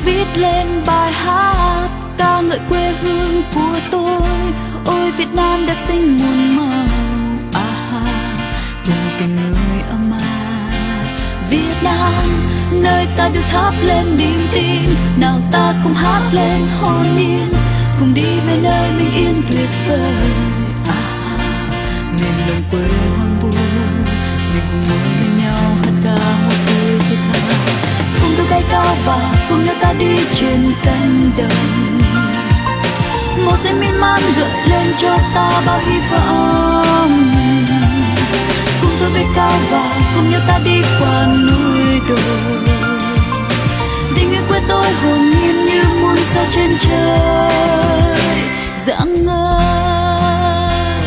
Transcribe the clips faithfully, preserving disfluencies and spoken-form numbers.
viết lên bài hát ca ngợi quê hương của tôi. Ôi Việt Nam đẹp xinh muôn màu, à cùng tình người ấm áp. Việt Nam nơi ta được thắp lên niềm tin, nào ta cùng hát lên hồn nhiên, cùng đi về nơi bình yên tuyệt vời. À miền đồng quê hoang vu, mình cùng ngồi bên nhau hát ca một vui thiết tha. Cùng tôi bay cao và cùng nhau ta đi trên cánh đồng, màu xanh miên man gợi lên cho ta bao hy vọng. Cùng tôi bay cao và cùng nhau ta đi qua núi đồi, tình yêu quê tôi hồn nhiên như muôn sao trên trời rạng ngời.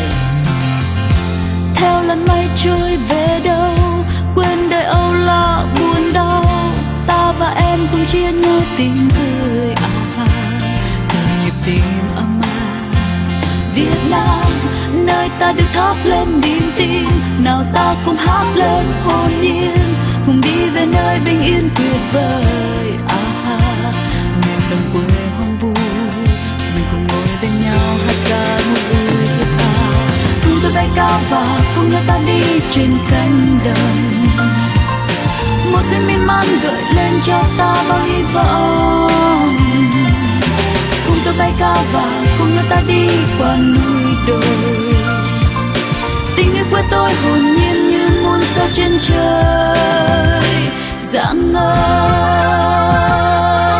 Theo làn mây trôi về đâu, quên đời âu lo buồn đau, ta và em cùng chia nhau tiếng cười ảo vàng, cùng nhịp tim ấm áp. Việt Nam nơi ta được thắp lên niềm tin, nào ta cùng hát lên hồn nhiên, cùng đi về nơi bình yên tuyệt vời. À miền đồng quê hoang vu, mình cùng ngồi bên nhau hát ca một vui thiết tha. Cùng tôi bay cao và cùng nhau ta đi trên cánh đồng, một xanh miên man gợi lên cho ta bao hy vọng. Cùng tôi bay cao và cùng nhau ta đi qua núi đồi, tình yêu quê tôi hồn nhiên như muôn sao trên trời rạng ngời.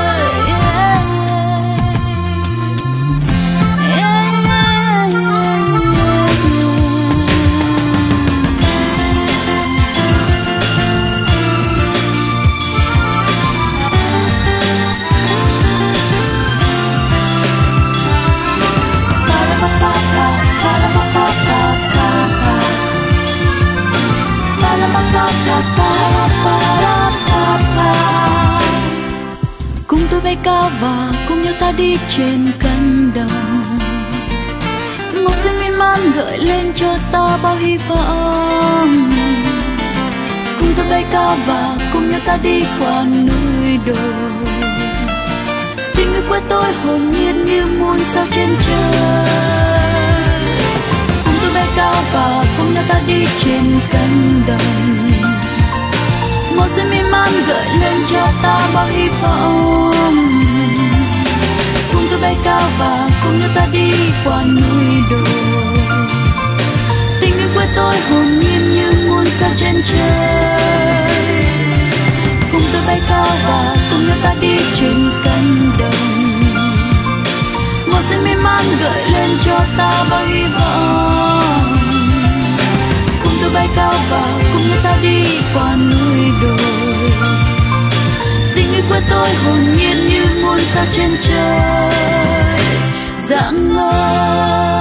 Cùng tôi bay cao và cùng nhau ta đi trên cánh đồng, màu xanh miên man gợi lên cho ta bao hy vọng. Cùng tôi bay cao và cùng nhau ta đi qua núi đồi, tình yêu quê tôi hồn nhiên như muôn sao trên trời. Cùng tôi bay cao và cùng nhau ta đi trên cánh đồng, màu xanh miên man gợi lên cho ta bao hy vọng. Cùng tôi bay cao và cùng nhau ta đi qua núi đồi, tình yêu quê tôi hồn nhiên như muôn sao trên trời. Cùng tôi bay cao và cùng nhau ta đi trên cánh đồng, màu xanh miên man gợi lên cho ta bao hy vọng. Cùng tôi bay cao và cùng nhau ta đi qua núi đồi, tình yêu quê tôi hồn nhiên như muôn sao trên trời rạng ngời.